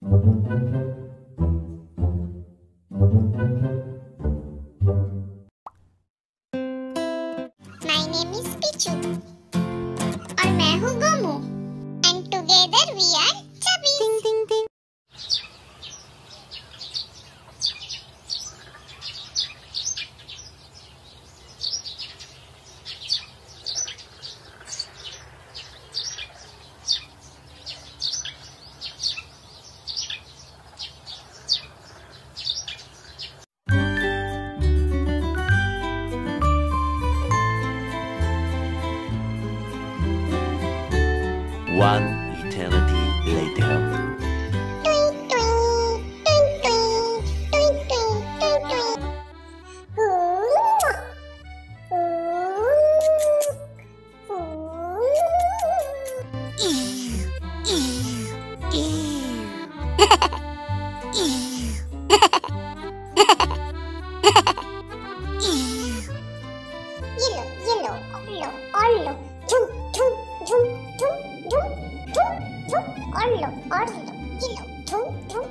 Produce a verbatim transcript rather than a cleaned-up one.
My name is Pichu और मैं हूँ Gomu and together we are chubby. Ding ding ding. One eternity later. Twink twink, twink twink, twink twink, twink twink. Ooh, ooh, ooh. Ew, ew, ew. Yellow, yellow, yellow, yellow. Jump, jump, jump, jump, jump, jump, jump. Yellow, yellow, yellow. Jump, jump.